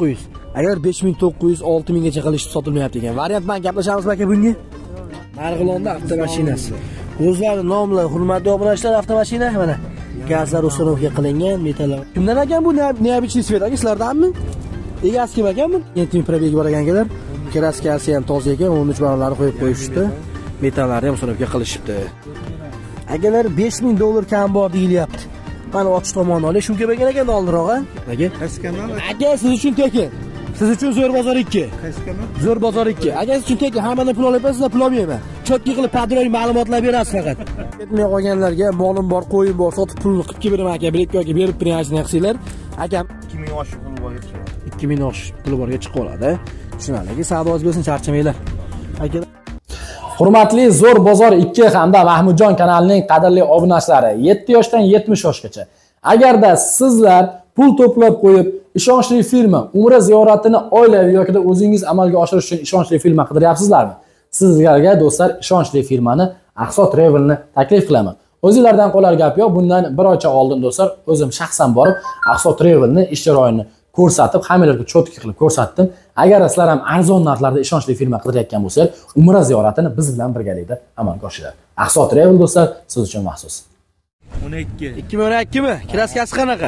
5900. Agar 5900 6000 gacha qilishib sotilmayapti ekan. Variant bilan gaplashamiz aka bunga. Marg'ilonda avtomashinasi. O'zlari nomli hurmatli obunachilar avtomashina mana. Gazlar ustunovka qilingan metallar. Kimdan ekan bu? Neobычный svet aka, sizlardanmi? Egasi kim ekan bu? Yentim probegi bor ekanlar. Kraskasi ham toza ekan, 13 barlarni qo'yib qo'yishdi. Metallarni ham ustunovka qilishibdi. Akalar $5000 kam bor deyilyapti. Mana ochiq tomonni olish shunga bo'lgan ekan oldinroq, ha? Aka. Qaysi kanal? Aka siz uchun tekin. Siz uchun Zo'r bozor 2. Qaysi kanal? Zo'r bozor 2. Aka siz uchun tekin, hammadan pul olyapsiz, pul olmayman. Chotki qilib padroy ma'lumotlar berasiz faqat. Ketmay qolganlarga molim bor, qo'yim bor, sotib pulni qilib beraman aka, biletga yoki berib bering qilsanglar. Akam 2000 oshiq pul borga chiqadi. 2000 oshiq pul borga chiqib qoladi. Tushunarli. Savdoingiz bo'lsin, charchamanglar. Aka Hurmatli Zo'r bozor 2 hamda Mahmudjon kanalining qadrli obunachilari 7 yoshdan 70 yoshgacha. Agarda sizlar pul to'plab qo'yib, ishonchli firma Umra ziyoratini oilaviy yoki o'zingiz amalga oshirish uchun ishonchli firma qidiryapsizlarmi? Sizlarga do'stlar ishonchli firmani Aqso Travel'ni taklif qilaman. O'zingizlardan qolar gap yo'q. Bundan bir oycha oldin do'stlar o'zim shaxsan borib Aqso Travel'ni ish joyini ko'rsatib, hammalarga cho'tki qilib ko'rsatdim. Agar sizlar ham arzon narxlarda ishonchli firma qidirayotgan bo'lsangiz, Umra ziyoratini biz bilan birgalikda amalga oshiradi. Aqso Travel do'stlar siz uchun maxsus. 2012 mi? Kraskasi qanaqa?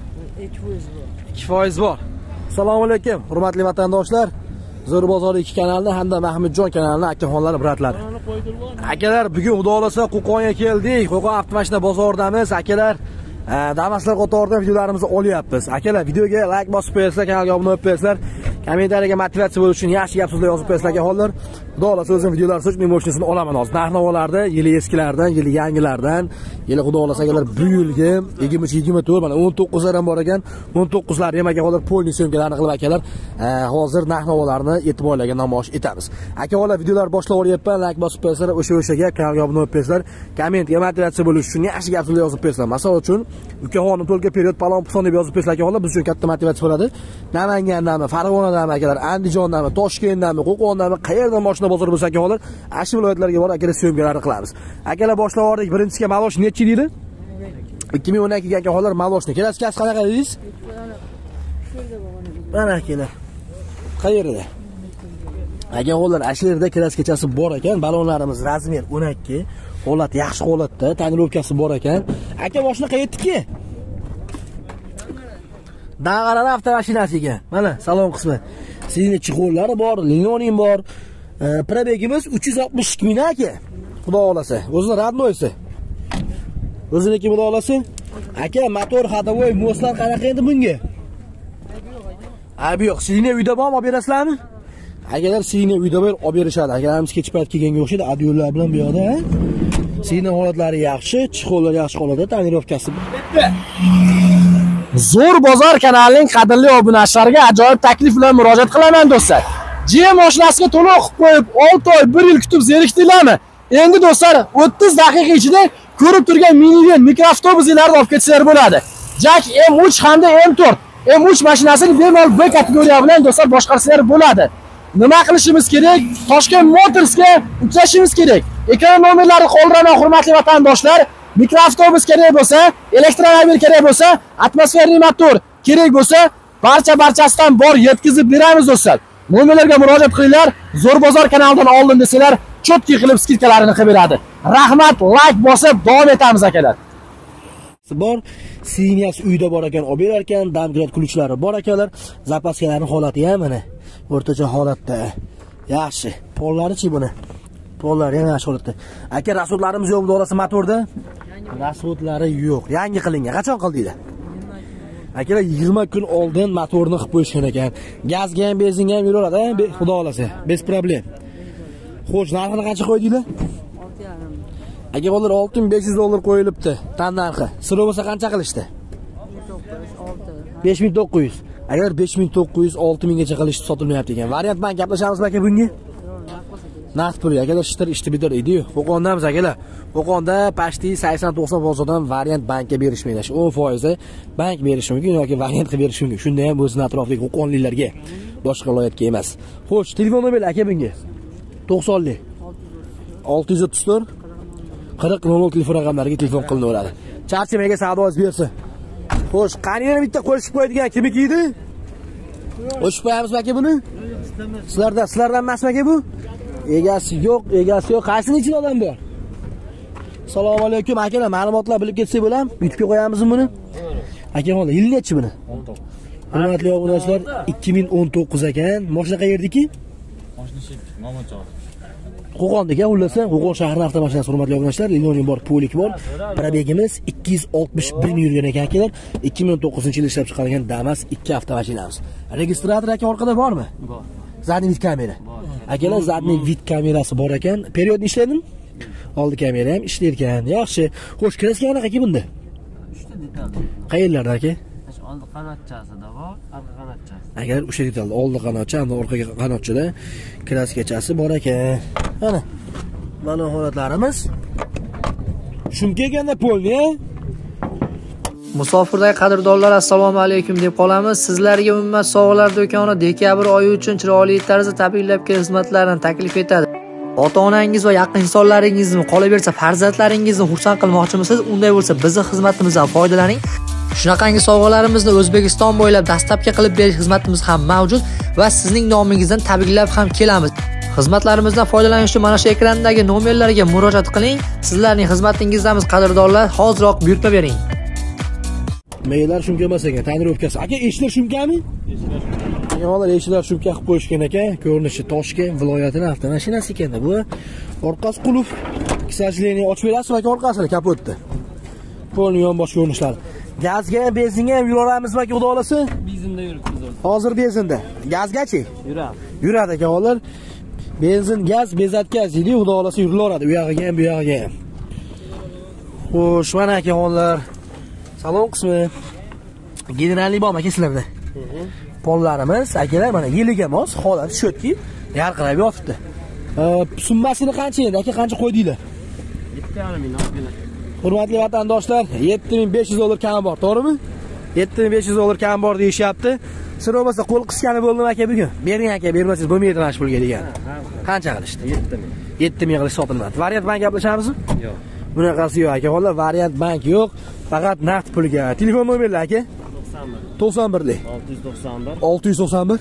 2% bor. Assalomu alaykum, hurmatli vatandoshlar. Zo'r bozor 2 kanalini hamda Mahmudjon kanalini akaxonlar bratlari. Akalar, bugun xudo xolasa Qo'qonga keldik. Qo'qon avtomashina bozoridamiz, akalar. Damaslar qatorida videolarimizni olyapmiz. Akalar, videoga like bosib qo'yasizlar, kanalga obuna bo'lib qo'yasizlar. Kommentariyaga motivatsiya bo'lish uchun yaxshi gap so'zlar yozib qo'yasizlar akaxonlar. Xudo xolasa o'zim videolar so'z memoshinasini olaman hozir. Narx-navolarda yili eskilardan, yili yangilardan, yili xudo xolasa akalar bu yilgi 23-24 mana 19lar ham bor ekan. 19lar ham akaxonlar polni syomkalarni qilib akalar, hozir narx-navolarni e'tiborlarga namoyish etamiz. Akaxonlar, videolar boshlab o'ryapman, like bosib qo'yasizlar, o'sha-o'shaga kanalga obuna bo'lib qo'yasizlar. Kommentga motivatsiya bo'lish uchun yaxshi gap so'zlar yozib qo'yasizlar. Masalan uchun ukaxonim to'lga period palon-puson deb yozib qo'yasizlar akaxonlar, biz uchun katta motivatsiya bo'ladi. Namangandami, Farg'onadami akalar, Andijondami, Toshkentdami, Qo'qondami, qayerdan mashina bozor bo'lsa akaxonlar, ashi viloyatlarga borib akalar syomkalarni qilamiz. Akalar boshlab o'rdik. Birinchisiga malosh necha deydi? 2012 ga akaxonlar maloshni. Kraskasi qanaqa dedingiz? Mana akalar. Qayerda? Akaxonlar, ashirda kraskachasi bor ekan, balonlarimiz razmer 12, holat yaxshi holatda, tonirovkasi bor ekan. Aka mashina qayerdiki? Dag'arar avtomashinasiga. Mana salon qismi. Sizning chixollari bor, linonim bor. Probegimiz 362 ming aka. Xudo xolasa. O'zini radnoysi. O'ziniki xudo xolasa. Aka, motor ходовой mostlar qanaqa endi bunga? Abi yo'q, sizning uyda bormi, olib berasizlarmi? Akalar, sizning uyda berib olib berishadi. Akalarimiz kech payt kelganga o'xshaydi, adyolar bilan bu yoqda, ha? Sizning holatlari yaxshi, chixollar yaxshi holatda, tonirovkasi. Zo'r bozor kanalining qadrli obunachilariga ajoyib taklif bilan murojaat qilaman do'stlar. GM mashinasiga to'lov qilib qo'yib 6 oy, 1 yil kutib zerikdinglarmi? Endi do'stlar 30 daqiqa ichida ko'rib turgan minivan mikroavtobuslarni olib ketsizlar bo'ladi. Jack M3 hamda M4. M3 mashinasini bemalol B kategoriya bilan do'stlar boshqarsizlar bo'ladi. Nima qilishimiz kerak? Toshkent Motorsga uchrashimiz kerak. Ekran nomerlari qo'ldan hurmatli vatandoshlar. Mikroavtobus kerak bo'lsa, elektromobil kerak bo'lsa, atmosferli motor kerak bo'lsa, barchasidan bor yetkazib beramiz do'stlar. Nomerlarga murojaat qilinglar. Zo'r bozor kanalidan oldin desalar, cho'tki qilib skidkalarini qilib beradi. Rahmat, like bosib davom etamiz akalar. Bor, siniyasi uyda bor ekan, olib berar ekan, damgrad ключlari bor akalar. Zapaskalarning holati ham mana o'rtacha holatda. Yaxshi. Pollari-chi buni? Pollari ham yaxshi holatda. Aka, rasodlarimiz yo'q, xudo motorda? Rasodlari yo'q. Yangi qilingan. Qachon qildinglar? Akalar 20 kun oldin motorni qilib qo'yishgan ekan. Gazga ham, benzinga ham yuraveradi, xudo xolasa. Bez problem. Xo'sh, narxini qancha qo'ydinglar? 6,5. Aka, ular $6500 qo'yilibdi, tan narxi. Sir bo'lsa qancha qilishdi? 5900. Agar 5900 6000 gacha qilishib sotilmayapti ekan. Variant bilan gaplashamizmi aka bunga? Naqd pul akalar, ishtir bidir edi-yu. Qo'qondamiz akalar. Qo'qonda pashti 80-90% variant bankka berishmaydi. 10% bank berishi mumkin yoki variant qilib berishi mumkin. Shunda ham o'zining atrofidagi qo'qonliklarga, boshqa viloyatga emas. Xo'sh, telefon nomeri aka bunga? 90lik 634 40 telefon raqamlariga telefon qilinaveradi. Charchamaga savdoingiz bersin. Xo'sh, qani yana bitta qo'shib qo'yadigan kimiki edi? O'chib qo'yamiz aka buni? Sizlardan emasmi aka bu? Egasi yo'q. Qaysini ichida odam bor? Assalomu alaykum akalar, ma'lumotlar bilib ketsak bo'lam. YouTube'ga qo'yamizmi buni? Aka, hozir yil nechi buni? 19. Hurmatli obunachilar, 2019 ekan. Mashina qayerdiki? Mashina Mamatjon. Qo'qondagi, xullas, Qo'qon shahri avtomashinasi, hurmatli obunachilar, Linoleum bor, Polik bor. Probegimiz 261 ming yurgan ekan akalar. 2009-yil ishlab chiqarilgan Damas 2 avtomashinamiz. Registrator aka orqada bormi? Bor. Zadniy vid kamera. Akalar, zadniy vid kamerasi bor ekan. Periodni ishlaydimi? Oldi kamera ham ishlar ekan. Yaxshi. Xo'sh, kraska qanaqa aka bunda? 3 ta detal. Qayerlarda aka? Oldi qanotchasida bor, orqa qanotchasi. Agar o'sha detalda oldi qanotcha, hamda orqa qanotchada kraskachasi bor ekan. Mana holatlarimiz. Shunga kelganda polni. Musofirdagi qadrdonlar, assalomu alaykum deb qolamiz. Sizlarga Ummat sovg'alar do'koni dekabr oyi uchun chiroyli tarzda tabriklab kelgan xizmatlarni taklif etadi. Ota-onangiz va yaqin insonlaringizni, qolaversa farzandlaringizni xursand qilmoqchimisiz? Unday bo'lsa, bizning xizmatimizdan foydalaning. Shunaqangi sovg'alarimizni O'zbekiston bo'ylab dastlabki qilib berish xizmatimiz ham mavjud va sizning nomingizdan tabriklab ham kelamiz. Xizmatlarimizdan foydalanish uchun mana shu ekrandagi nomerlarga murojaat qiling. Sizlarning xizmatingizdamiz qadrdonlar, hoziroq buyurtma bering. Meylar shumka emas ekan, tonirovkasi. Aka, eshiklar shumkami? Yo'qlar, eshiklar shumka qilib qo'yishgan ekan. Ko'rinishi Toshkent viloyatining avtomashinasi ekanda bu. Orqasi qulf. Kisajleni ochib berasiz aka orqasini kapotda. Polni yonbosh ko'rinishlari. Gazga ham, benzinga ham yuraveramizmi aka, xudo olasa? Benzinda yuribmiz. Hozir benzinda. Gazgachi? Yuradi. Yuradi aka, hozir. Benzin, gaz, bezatkaz deydi, xudo olasa yurilaveradi. U yog'iga ham, bu yog'iga ham. Xo'sh, mana aka, hozir salon qismi generalniy bormi aka sizlarda? Pollarimiz akalar mana yiliga mos holat tushadiki, yarqirab yotibdi. Summasini qancha endi aka, qancha qo'ydinglar? 7,5 ming oldilar. Hurmatli vatandoshlar, 7500 dollar kam bor, to'g'rimi? 7500 dollar kam bor deyishyapti. Sir bo'lmasa qo'l qisgani bo'ldimi aka bugun? Bering aka, bermasangiz bo'lmaydi mana shu pulga degan. Qancha qilishdi? 7 ming. 7 ming qilish sotilmadi. Variant bank gaplashamizmi? Yo'q. Bunaqasi yo'q aka, hozir variant bank yo'q, faqat naqd pulga. Telefon nomerlar aka? 91lik. 691 691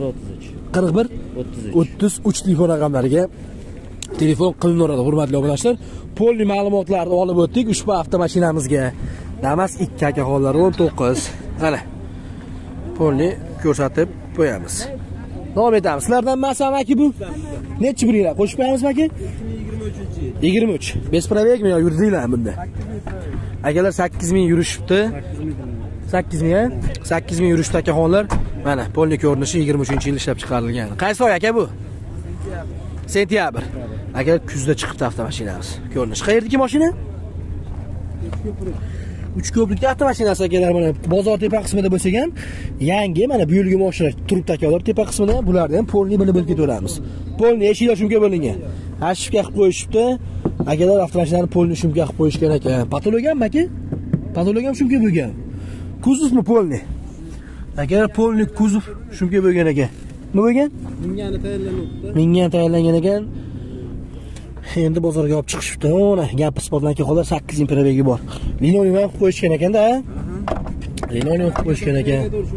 41 33 telefon raqamlariga telefon qilinadi, hurmatli obunachilar. Polni ma'lumotlarni olib o'tdik ushbu avtomashinamizga. Damas 2 aka, hollari 19. Mana. Polni ko'rsatib qo'yamiz. Davom etamiz. Sizlardan emasmi aka bu? Nechi biringlar? Qo'shib qo'yamizmi aka? 23. Besprobegmi yo yurdinglar bunda? Akalar 8000 yurishibdi. 8000 8000 yurishdi aka, xonlar. Mana polni ko'rinishi 23-yil ishlab chiqarilgan. Qaysi oy aka bu? Sentyabr. Aka, kuzda chiqibdi avtomashinamiz. Ko'rinish. Qayerdagi mashina? 3 ko'prikli avtomashinasi akalar, mana bozor tepa qismida bo'lsa ham yangi mana bu yilgi mashinalar turibdi akalar, tepa qismida bularni ham polni bilib ketaveramiz. Polni eshiklar shunga bo'lingan. Hashifga qilib qo'yishibdi. Akalar, avtomashinani polni shunga qilib qo'yishgan ekan. Patologanmi aka? Patologam shunga bo'lgan. Kuzovmi polni? Akalar, polni kuzov shunga bo'lgan ekan. Nima bo'lgan? Mingani tayyorlanibdi. Mingani tayyorlangan ekan. Endi bozorga olib chiqishibdi. Mana gap isbotlangan holat 8000 probegi bor. Linoleum ham qo'yishgan ekanda, ha? Linoleum qo'yishgan ekan.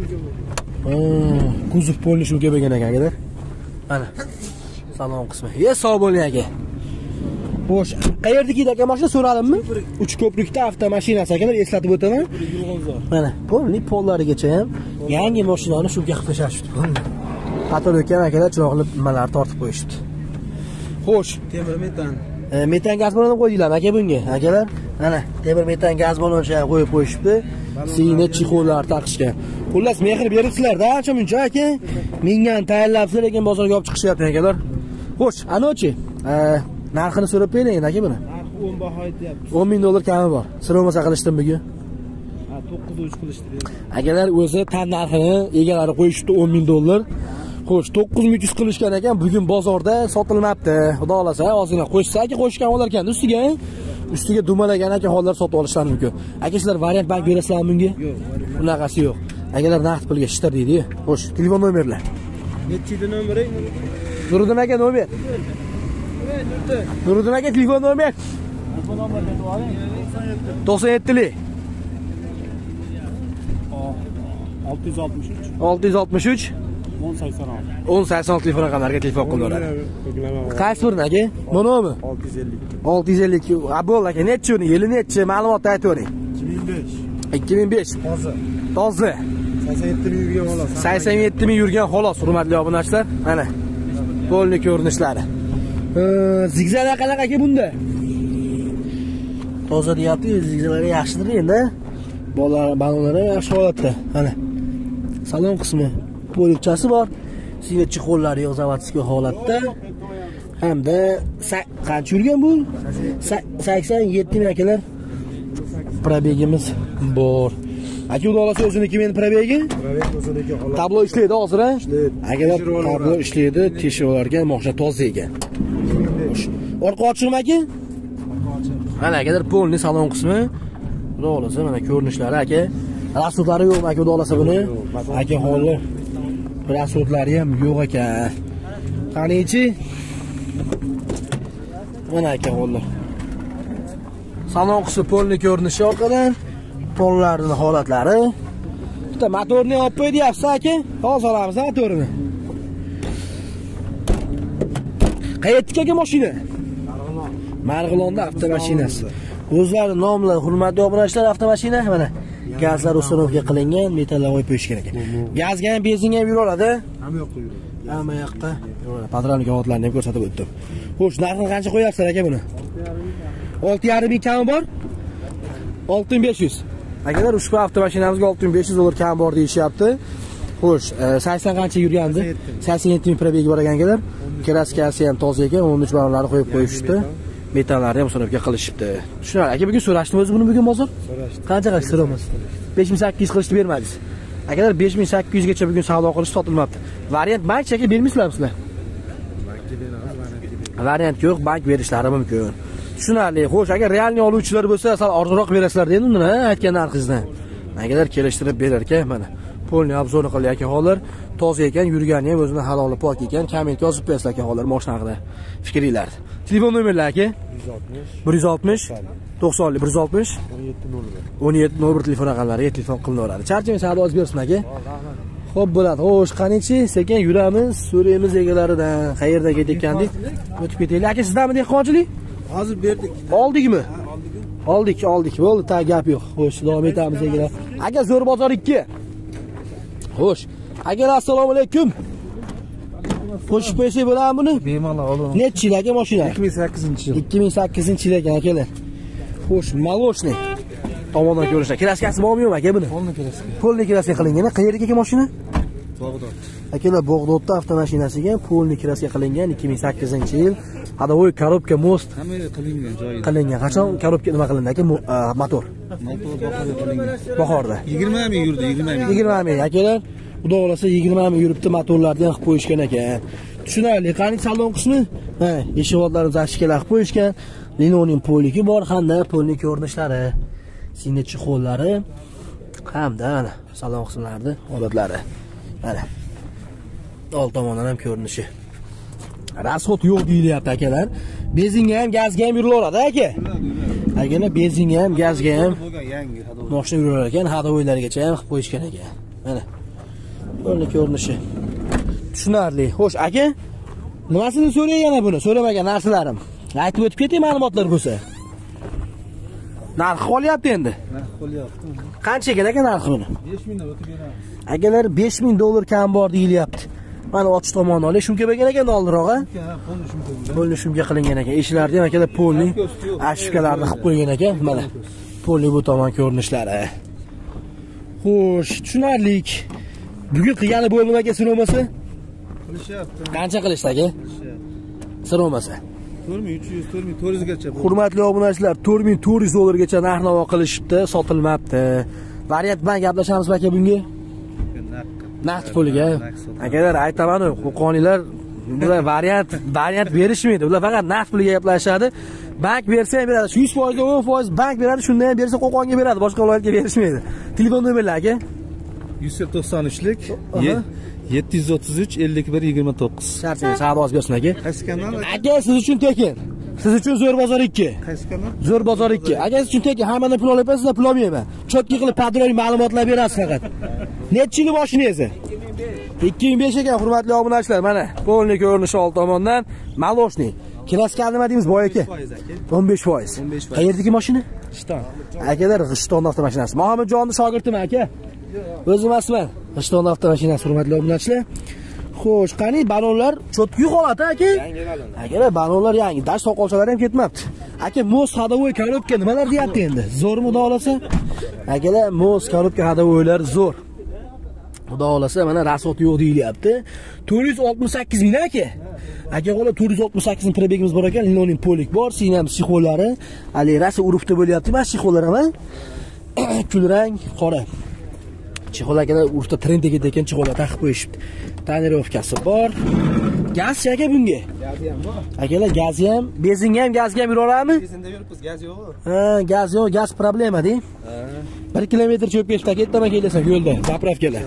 Kuzov polni shunga bo'lgan ekan akalar. Mana salon qismi. Sog' bo'ling aka. Xo'sh, qayerdagi aka mashina so'radimmi? 3 ko'prikda avtomashinasi akalar, eslatib o'taman. Mana polni pollarigacha ham yangi mashinani shunga qilib tashashibdi. Patologam akalar chiroqli nimalar tortib qo'yishdi. Xo'sh, Temir metan. Metan gaz baloni qo'ydinglar aka bunga. Akalar, mana temir metan gaz baloni ham qo'yib qo'yishibdi. Siyni chixollar taqishgan. Xullas, mehr beribsizlar-da, ancha muncha aka. Mingdan tayyorlabsizlar, lekin bozorga olib chiqishyapti akalar. Xo'sh, anochi, narxini so'rab bering aka buni. Narxi 10 baho aytyapmiz. 10 ming dollar kami bor. Sir bo'lmasa qilishdim bugun. 9.3 qilishdi. Akalar, o'zi tan narxini egalari qo'yishdi 10 ming dollar. Xo'sh, 9300 qilishgan ekan, bugun bozorda sotilmabdi. Xudo olasa, ozgina qo'shsa aka, qo'shgan olar ekan ustiga. Ustiga dumalagan aka hollar sotib olishlari mumkin. Aka, sizlar variant bank berasizlarmi bunga? Yo'q, bunaqasi yo'q. Akalar, naqd pulga ishtir deydi. Xo'sh, telefon nomerlar. Nechida nomeri? Nuriddin aka nomer. Nuriddin aka telefon nomer. Telefon nomerini oling. 97lik 663 663 10.86. 10.86 telefon raqamlariga telefon qilaveradi. Qaysi birini aka? Bunimi? 652. 652. Bo'ldi aka, nechi uni? Yili nechi? Ma'lumotni aytavering. 2005. Toza. 87 ming yurgan xolos. 87 ming yurgan xolos, hurmatli obunachilar. Mana polni ko'rinishlari. Zigzaglar qanaqa aka bunda? Toza deyapti, zigzaglar yaxshidir endi. Balonlari yaxshi holatda. Mana salon qismi polikchasi bor. Sivetchi qo'llari yo'q, zavodskiy holatda. Hamda qancha yurgan bu? 87 ming akalar. Probegimiz bor. Aka udolasi o'ziniki men probegi? Probeg o'ziniki xolos. Tablo ishlaydi hozir, ha? Ishlaydi. Akalar tablo ishlaydi, teshivorlarga mo'xsha toza ekan. Orqa ochiqmi aka? Mana akalar polni salon qismi. Udolasi mana ko'rinishlari aka. Rasudlari yo'qmi aka udolasi buni? Aka holi. Rasudlari ham yo'q ekan. Qanichi? Mana aka holi. Salon qismi polni ko'rinishi orqadan. Pollarning holatlari. Bitta motorni olib qo'y deyapsiz aka. Hozir olamiz motorini. Qayerga aka mashina? Marg'ilonda avtomashinasi. O'zlari nomli hurmatli obunachilar avtomashina mana gazlar ustunovka qilingan, metallar qo'yib qo'yishgan ekan. Gazga ham, benzinga ham yuraveradi. Hamma yoqqa yuradi. Hamma yoqqa yuraveradi. Patronlik holatlarini ham ko'rsatib o'tdim. Xo'sh, narxini qancha qo'yapsizlar aka buni? 6,5 ming kami bor? 6500. Akalar ushbu avtomashinamizga 6500 dollar kam bor deyishyapti. Xo'sh, 80 qancha yurgandi? 87 ming probegi bor ekanlar. Kraskasi ham toza ekan, 13 balonlari qo'yib qo'yishibdi. Metallarni ham ustunovka qilishibdi. Tushunarli. Aka bugun so'rashdim o'zi buni bugun bozor? So'rashdim. Qancha qilib so'ramas? 5800 qilishni bermadingiz. Akalar 5800 gacha bugun savdo qilish sotilmabdi. Variant bank cheki bermaysizlarmi sizlar? Bankka beramiz, Variant yo'q, bank berishlari mumkin. Tushunarli. Xo'sh, agar realniy oluvchilar bo'lsa, sal arzonroq berasizlar dedi uni, aytgan narxingizdan. Akalar kelishtirib berar ekan, mana. Polni obzorini qilyapti hozir. Toza ekan, yurgani ham o'zining haloli pok ekan. Komment yozib qo'yasizlar ekan hozir moshina haqida fikringlar. Telefon nomerlari aka? 160 90 160 1701 telefon raqamlariga telefon qilinaveradi. Charjing savdoz bersin aka. Xo'p bo'ladi. Xo'sh, qanichi sekin yuramiz, so'raymiz egalaridan. Qayerda ketgandik? O'tib ketaylik. Aka, sizdanmi dehqonchilik? Hozir berdik. Oldikmi? Oldik. Bo'ldi, ta gap yo'q. Xo'sh, davom etamiz egalar. Aka, Zo'r bozor 2. Xo'sh. Akalar, assalomu alaykum. Qo'shib qo'ysak bo'ladimi buni? Bemalol olaman. Necha yil aka mashina? 2008-yil. 2008-yil ekan akalar. Xo'sh, maloshni. Tomondan ko'rishlar. Kraskasi bormi yo'qmi aka buni? Polni kraska. Polni kraska qilingan. Qayerga aka mashina? Bog'dod. Akalar, Bog'dodda avtomashinasiga polni kraska qilingan 2008-yil. Hadovoy korobka most Hamma qilingan joyida. qilingan. Qachon korobka nima qilindi aka? Motor. Motor bahorda qilingan. Bahorda. 20 ming yurdi, 20 ming. 20 ming akalar. Xudo xolasa 20 ming yuribdi, motorlarni ham qilib qo'yishgan ekan. Tushunarli. Qani salon qismi? Ha, eshik oldlari zashkalar qilib qo'yishgan. Linoning poliki bor, hamda polni ko'rinishlari, sinetchi qo'llari, hamda mana salon qismlarida holatlari. Mana. Old tomondan ham ko'rinishi. Rasxot yo'q deyilyapti akalar. Benzinga ham, gazga ham yurilaveradi aka. Akalar, benzinga ham, gazga ham Yangi hadovoy. mashina yurilar ekan, hadovoylargacha ham qilib qo'yishgan ekan. Mana. Bunday ko'rinishi. Tushunarli. Xo'sh, aka, nimasini so'rang yana buni? So'ramagan narsalarim. Aytib o'tib ketay ma'lumotlar bo'lsa. Narxi qolyapti endi. Narx qo'lyapti. Qancha ekan aka narxi buni? 5 mingdan o'tib beramiz. Akalar, 5000 dollar kam bor deyilyapti. Mana ochiq tomoni olay, shunga bo'lgan ekan oldinroq, ha? Polni shunga bo'lgan. Polni shunga qilingan ekan. Eshiklarni ham akalar polni ashkalarni qilib qo'ygan ekan. Mana. Polni bu tomon ko'rinishlari. Xo'sh, tushunarlik. Bugun qilgani bo'lmasa aka sinovmasa? Qilishyapti. Qancha qilishdi aka? Sinovmasa. 4300, 4400 gacha. Hurmatli obunachilar, 4400 dollargacha narx-navo qilishibdi, sotilmabdi. Variant bilan gaplashamiz aka bunga? Naqd puliga. Akalar, aytaman-ku, qo'qoniylar bular variant berishmaydi. Ular faqat naqd puliga gaplashadi. Bank bersa ham beradi. 100% 10% bank beradi, shundan ham bersa Qo'qonga beradi, boshqa viloyatga berishmaydi. Telefon nomerlari aka? 193lik 733 51 29. Shartingiz savdoz bersin aka. Qaysi kanal? Aka, siz uchun tekin. Siz uchun Zo'r bozor 2. Qaysi kanal? Zo'r bozor 2. Aka, siz uchun tekin. Hammadan pul olyapsiz, pul olmayman. Chotki qilib padroniy ma'lumotlar berasiz faqat. Necha yil mashinangiz? 2005 ekan, hurmatli obunachilar. Mana polni ko'rinishi old tomondan maloshni. Kraska nima deymiz boy aka? 15%. Qayerdagi mashina? G'ishton. Akalar, G'ishton avtomashinasi. Muhammadjonning shogirdimi aka? O'zim emasman. G'ishton avtomashinasi, hurmatli obunachilar. Xo'sh, qani balonlar cho'tki holat aka? Yangi balon. Akalar, balonlar yangi, dash soqolchalari ham ketmabdi. Aka, mos hadovoy korobka nimalar deyapti endi? Zo'rmi xudo olasa? Akalar, mos korobka hadovoylar zo'r. Xudo olasa mana rasot yo'q deyilyapti. 468 ming aka. Aka qo'la 468 ming probegimiz bor ekan, linonin polik bor, sinam sixollari, ali rasa urufda bo'lyapti, mana sixollar ham kulrang, qora. Chixol akalar urufda trendga ketayotgan chixollar taqib qo'yishibdi. Tonirovkasi bor. Gaz aka bunga. Gazi ham bor. Akalar, gazi ham, benzinga ham, gazga ham yuraveramiz? Bezinda yuribmiz, gaz yo'q. Ha, gaz yo'q, gaz problema deng. 1 kilometr cho'p ketib ketdaman kelasan yo'lda, zapravkalar.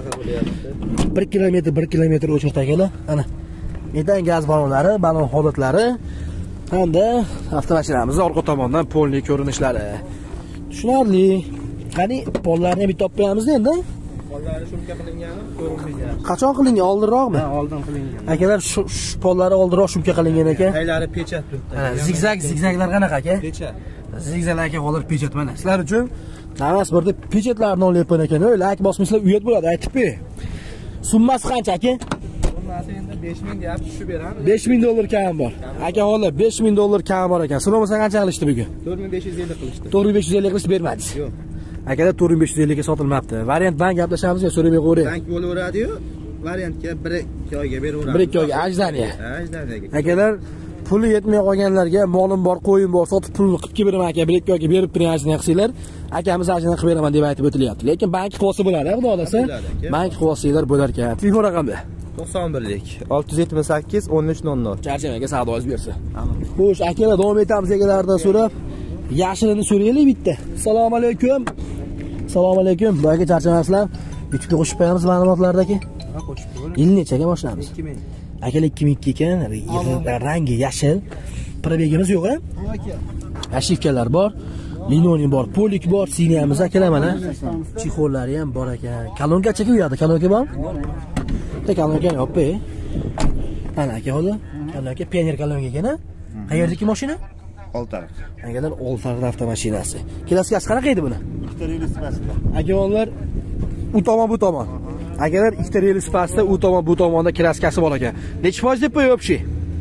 1 kilometr o'chirta akalar. Ana. Metan gaz balonlari, balon holatlari hamda avtomashinamizning orqa tomondan polni ko'rinishlari. Tushunarli. Qani, pollarni bitta olib qo'yamiz endi. Qo'llari shumka qilingani, ko'rinmaydi. Qachon qilingan? Oldinroqmi? Ha, oldin qilingan. Akalar, shu pollari oldinroq shumka qilingan ekan. Qaylari pechat turibdi. Zigzaglar qanaqa aka? Pechat. Zigzaglar aka hozir pechat mana. Sizlar uchun namas birda pechatlarni olyapman ekan. Like bosmaysizlar, uyat bo'ladi, aytib ber. Summasi qancha aka? Summasi endi 5000 deyapti, tushib beramiz. 5000 dollar kam bor. Aka hozir 5000 dollar kam bor ekan. So'ramasa qancha qilishdi bugun? 4550 qilishdi. 4550 qilishdi bermadingiz. Yo'q. Akalar 4550 ga sotilmabdi. Variant bank gaplashamiz yo so'rab qo'ying. Bank bo'laveradi-yu, variantga 1-2 oyga beraveramiz. 1-2 oyga ajdaniya. Ajdaniyaga. Akalar, puli yetmay qolganlarga molim bor, qo'yim bor, sotib pulni qilib beraman aka, 1-2 oyga berib turing ajdaniya qilsanglar, akamiz ajdaniya qilib beraman deb aytib o'tilyapti. Lekin bank quvvasi bo'ladi, xudo olasa. Bank quvvasinglar bo'lar ekan. Telefon raqami 91lik 678 1300. Charchamaga savdoingiz bersa. Xo'sh, akalar, davom etamiz egalaridan so'rab. Yashilini so'raylik bitta. Assalomu alaykum. Assalomu alaykum. Boyga charchamasizlar. YouTube'ga qo'shib qo'yamiz ma'lumotlardagi. Ha, qo'shib qo'ying. Yil nechaga boshlaymiz? 2000. Akalar 2002 ekan, rangi yashil. Probegimiz yo'q-a? Aka. Ashifkalar bor, linonin bor, polik bor, siniyamiz akalar mana. Chixollari ham bor ekan. Kolonkachaga uyadi, kolonka bormi? Bitta kolonka yo'q-ku. Ana aka hozir. Kolonka pioner kolonka ekan-a? Qayerdagi mashina? Oltariq. Akalar, Oltariq avtomashinasi. Klaskasi qanaqa edi buni? Ikkita reyli sipasida. Akalar, u tomon bu tomon. Akalar, ikkita reyli sipasida u tomon bu tomonda klaskasi bor ekan. Necha foiz deb qo'yibchi?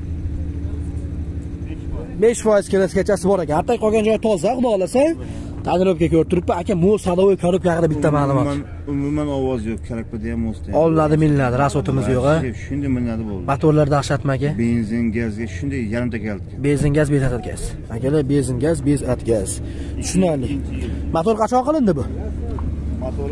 5% klaskachasi bor ekan. Hatto qolgan joyi toza, xudo olasa. Tanirovka ko'rib turibdi. Aka, mu sadovoy korobka haqida bitta ma'lumot. Umuman ovoz yo'q, karakpada ham o'sdi. Olinadi, miniladi, rasotimiz yo'q-a. Shunday minadi bo'ldi. Motorlar dahshatmi aka? Benzin, gazga shunday yarimta keldi. Benzin gaz, bezat gaz. Akalar, benzin gaz, bezat gaz. Tushunarli. Motor qachon qilindi bu? Motori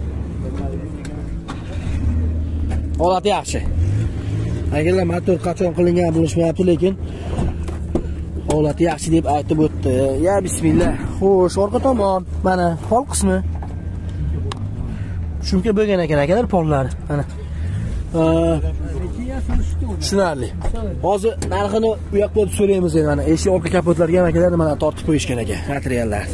Holati yaxshi. Akalar, motor qachon qilingan bilishmayapti, lekin holati yaxshi deb aytib o'tdi. Ya bismillah. Xo'sh, orqa tomon mana pol qismi. Shumka bo'lgan ekan akalar pollari. Mana. Tushunarli. Hozir narxini u yoqda so'raymiz endi mana. Eshik orqa kapotlarga ham akalar mana tortib qo'yishgan ekan materiallar.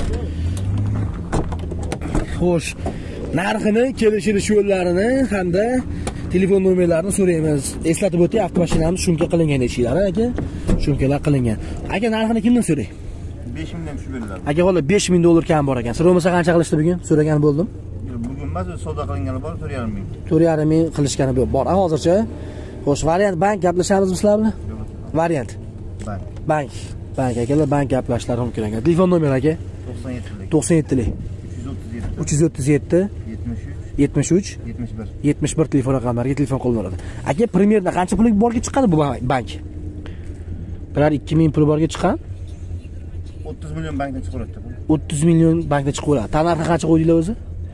Xo'sh, narxini, kelishilish yo'llarini hamda telefon nomerlarini so'raymiz. Eslatib o'tay, avtomashinamiz shumka qilingan eshiklari aka. Shumkalar qilingan. Aka, narxini kimdan so'ray? 5000 dan tushib beriladi. Aka, hozir 5000 dollar kam bor ekan. So'ramasa qancha qilishdi bugun? So'ragan bo'ldim. Bugun emas, savdo qilingani bor, 4,5 ming. 4,5 ming qilishgani bor. Hozircha. Xo'sh, variant bank gaplashamizmi sizlar bilan? Variant. Bank. Bank akalar, bank gaplashlari mumkin ekan. Telefon nomeri aka? 97lik 337 73 71 telefon raqamlariga telefon qilinadi. Aka, primerda qancha pul borga chiqadi bu bank? Birar 2000 pul borga chiqqan? 30 million bankdan chiqaveradi. 30 million bankdan chiqaveradi. Tanarxi qancha qo'ydinglar o'zi?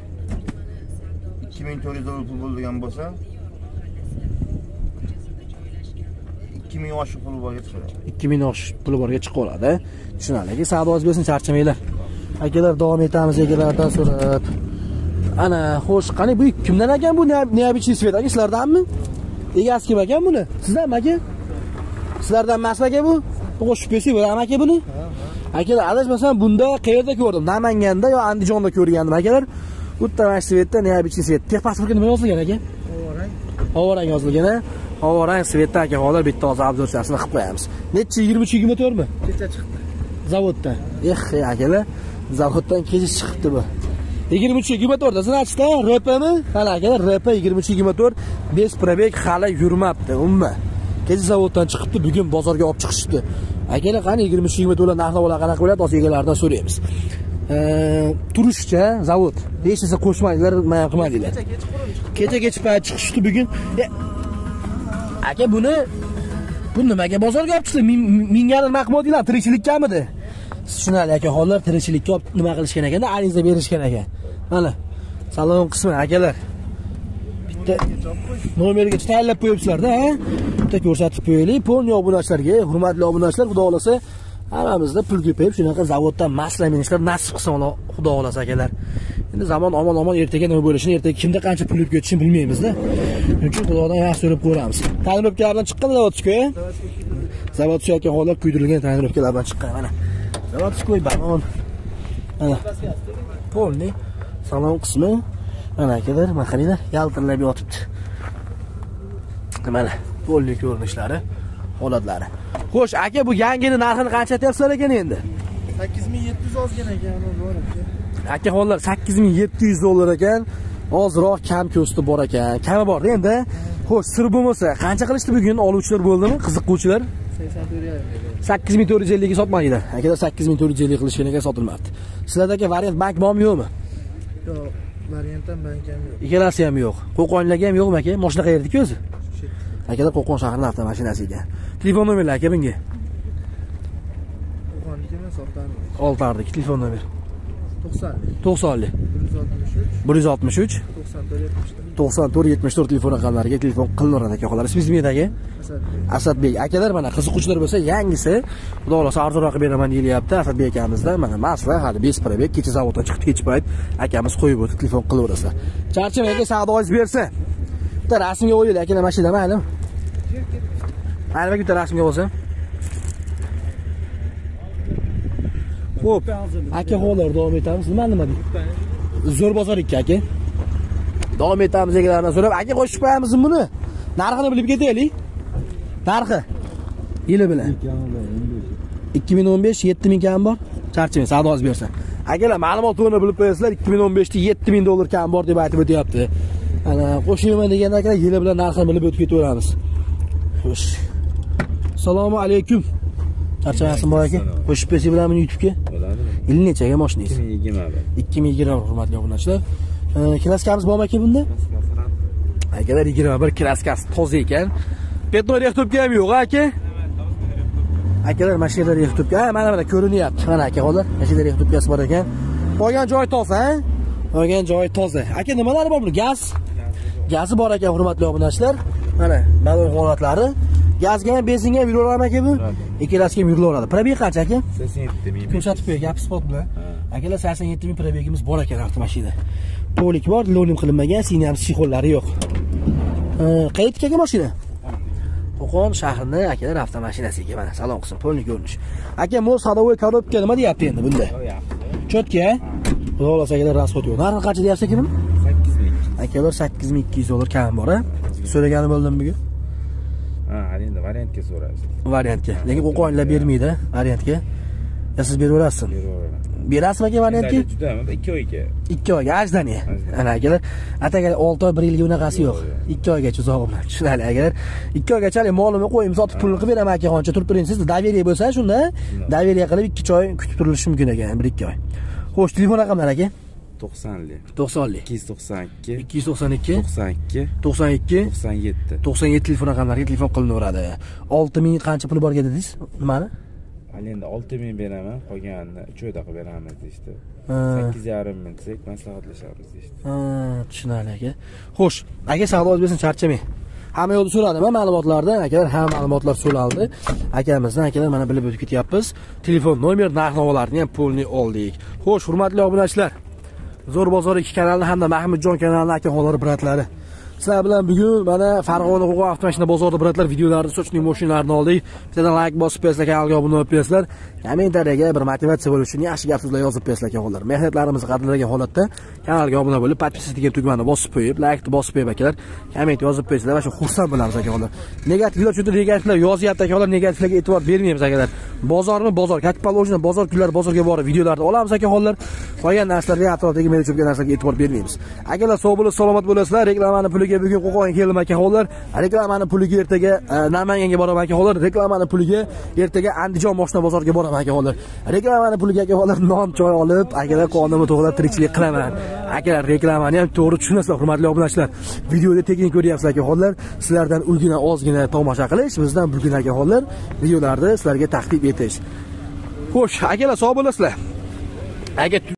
2400 dollar pul bo'lgan bo'lsa 2000 oshiq pul borga chiqadi. 2000 oshiq pul borga chiqaveradi. Tushunarli. Savdoingiz bo'lsin, charchamanglar. Akalar, davom etamiz egalardan so'rab. Ana, xo'sh, qani bu kimdan ekan bu? Neobичный svet aka, sizlardanmi? Egasi kim ekan buni? Sizdanmi aka? Sizlardan emasmi aka bu? Qo'shib bersak bo'ladimi aka buni? Akalar, adashmasam bunda qayerda ko'rdim? Namanganda yo Andijonda ko'rgandim akalar. Bu yerda svetda neobичный svet. Texpasportga nima yozilgan aka? Havorang yozilgan, havorang svetda akaxonlar bitta hozir obzorchasini qilib qo'yamiz. Necha 23-24 mi? Kecha chiqdi. Zavoddan. Akalar, zavoddan kecha chiqibdi bu. 23-24 da значит-da, RP-mi? Mana akalar, RP 23-24 5 probeg hali yurmabdi, umuman. Kecha zavoddan chiqibdi, bugun bozorga olib chiqishdi. Akalar, qani 23-24 narx-navolar qanaqa bo'ladi? Hozir egalaridan so'raymiz. Turishcha zavod. Hech narsa qo'shmanglar, men ham qilmadinglar. Kecha payt chiqishdi bugun. Aka bu nimaga bozorga olib chiqdi? Mingani maqmodinglar, tirikchilikkamidi? Tushunali akaxonlar, tirikchilikka olib nima qilishgan ekanda, ariza berishgan ekan. Mana salon qismi akalar. Bitta nomerga tayinlab qo'yibsizlar-da, ha? Bitta ko'rsatib qo'yaylik. Polni obunachilarga, hurmatli obunachilar, xudo xolasa hammamizda pul ko'payib, shunaqa zavoddan masla minishlar nasib qilsin, xudo xolasa akalar. Endi zamon omon ertaga nima bo'lishini, ertaga kimda qancha pul ketishini bilmaymiz-da. Shuning uchun xudodan yaxshi so'rab ko'ramiz. Tanirovkalardan chiqqan zavodchi-ku. Zavodchi akaxonlar kuydirilgan tanirovkalardan chiqqan mana. Zavodchi-ku balon. Mana. Polni salon qismi. Mana akalar, mana qaranglar, yaltirlab yotibdi. Mana polni ko'rinishlari, holatlari. Xo'sh, aka bu yangini narxini qancha aytyapsizlar ekan endi? 8700 ozgan ekan, bor ekan. Akaxonlar 8700 dollar ekan. Ozroq kam ko'sti bor ekan. Kami bor endi. Xo'sh, sir bo'lmasa, qancha qilishdi bugun oluvchilar bo'ldimi? Qiziquvchilar? 8450 ga sotmadinglar. Akalar 8450 qilishgan ekan, sotilmadi. Sizlarda aka variant bank bormi yo'qmi? Yo'q, variant ham bank ham yo'q. Ikkalasi ham yo'q. Qo'qonlarga ham yo'qmi aka? Mashina qayerda-ku o'zi? Akalar Qo'qon shahrining avtomashinasi ekan. Telefon nomerlar aka bunga. Qo'qonniki emas, Oltardagi telefon nomer. 90 163 94 telefon raqamlariga telefon qilaveradi akaxonlar. Ismingiz nima edi? Asadbek. Akalar mana qiziquvchilar bo'lsa, yangisi xudo xolasa arzonroq beraman deyilyapti. Asadbek akamizdan mana masla hali 5 probeg kecha zavoddan chiqib ketib payt akamiz qo'yib o'tib telefon qilaverasizlar. Charcham aka savdoingiz bersa. Bitta rasmga o'ylaylik aka, mashina ma'lum. Mana bitta rasmga bo'lsa. Xo'p, akaxonlar davom etamiz. Nima deydi? Zo'r bozor 2 aka. Davom etamiz egalaridan so'rab, aka qo'shib qo'yamizmi buni? Narxini bilib ketaylik. Narxi yili bilan 2015 7000 kam bor. Charchimang, savdoingiz bersa. Akalar, ma'lumot to'g'ri bilib qo'yasizlar, 2015 da 7000 dollar kam bor deb aytib o'tyapti. Ana qo'shayman deganda akalar, yili bilan narxini bilib o'tib ketaveramiz. Xo'sh. Assalomu alaykum. Charchamayapsiz bor aka? Qo'shib bersa bilanmi YouTube'ga? Bo'ladimi? Yili nechaga mashinangiz? 2020. 2020 hurmatli obunachilar. Kraskamiz bormi aka bunda? Akalar 21 kraskasi toza ekan. Petnoy rehtobga ham yo'q aka. Akalar mashina rehtobga, mana ko'rinyapti. Mana akaxonlar, mashina rehtobgasi bor ekan. Qolgan joy toza, ha? Qolgan joy toza. Aka nimalar bor buni? Gaz. Gazi bor ekan hurmatli obunachilar. Mana balon holatlari. Gazga ham, benzinga ham yuraveradi aka bu. Ikkalasiga ham yuraveradi. Probeg qancha aka? 87000. Ko'rsatib qo'ying, gap spot bilan. Akalar 87000 probegimiz bor ekan avtomashina. Polik bor, lonim qilinmagan, sinam sixollari yo'q. Qayerdagi mashina? Qo'qon shahrining akalar avtomashinasiga mana salon qismi, polni ko'rinish. Aka, mo sadovoy korobka nima deyapti endi bunda? Cho'tka? Xudo xolasa akalar rasxot yo'q. Narxi qancha deyapsiz aka buni? 8000. Akalar 8200 dollar kam bor, ha? So'raganim bo'ldim bugun. Ha, endi variantga so'raysiz. Variantga. Lekin Qo'qonlar bermaydi variantga. Ya siz beraverasiz. Berasizmi aka variantga? Judami 2 oyga. 2 oyga ajdani. Ana akalar, ataga 6 oy 1 yilga unaqasi yo'q. 2 oygacha uzoq bilan. Tushunali akalar. 2 oygacha molimni qo'yib sotib pulni qilib beraman aka, qancha turib turing siz. Daveriya bo'lsa shunda, daveriya qilib 2 oy kutib turilishi mumkin ekan, 1-2 oy. Xo'sh, telefon raqamlari aka? 90lik. 90lik. 292 292 92 92 97. 97 telefon raqamlariga telefon qilinaveradi. 6000 qancha puli borga dedingiz? Nimani? Endi 6000 beraman, qolganini 3 oyda qilib beramiz deydi. 8,5 ming desek maslahatlashamiz deydi. Tushunali aka. Xo'sh, aka savdoingiz bersin, charchamang. Hamma yo'lda so'radim, ma'lumotlardan, akalar hamma ma'lumotlar so'raldi. Akamizdan akalar mana bilib o'tib ketyapmiz. Telefon nomer, narx-navolarni ham pulni oldik. Xo'sh, hurmatli obunachilar, Zo'r bozor 2 kanalni hamda Mahmudjon kanalini akaxonlari, bratlari Sizlar bilan bugun mana Farg'ona Qo'qon avtomashina bozorida bratlar videolarni sochli mashinalarni oldik. Bittadan like bosib qo'ysizlar, kanalga obuna bo'lib qo'ysizlar. Kommentariyaga bir motivatsiya bo'lish uchun yaxshi gap so'zlar yozib qo'ysizlar akalar. Mehnatlarimizni qadrlagan holatda kanalga obuna bo'lib, podpiska degan tugmani bosib qo'yib, like bosib qo'yib akalar. Komment yozib qo'ysizlar va shu xursand bo'lamiz akalar. Negativlar chunki negativlar yozyapti akalar, negativlarga e'tibor bermaymiz akalar. Bozormi bozor, Katpalojni bozor kunlari bozorga borib videolarni olamiz akalar. Qolgan narsalarga atrofdagi meni cho'pgan narsalarga e'tibor bermaymiz. Akalar sog' bo'lib, salomat bo'lasizlar. Reklamani puliga bugun Qo'qonga keldim akalar. Reklamani puliga ertaga Namanganga boraman akalar. Reklamani puliga ertaga Andijon moshina bozoriga boraman akalar. Reklamani puliga akalar non choy olib, akalar qonimni to'g'rilab tirikchilik qilaman. Akalar reklamani ham to'g'ri tushunasizlar, hurmatli obunachilar. Videoda tekin ko'ryapsizlar akalar. Sizlardan ulgina ozgina tomosha qilish, bizdan bugun akalar videolarni sizlarga taqdim etish. Xo'sh, akalar sog' bo'lasizlar. Aka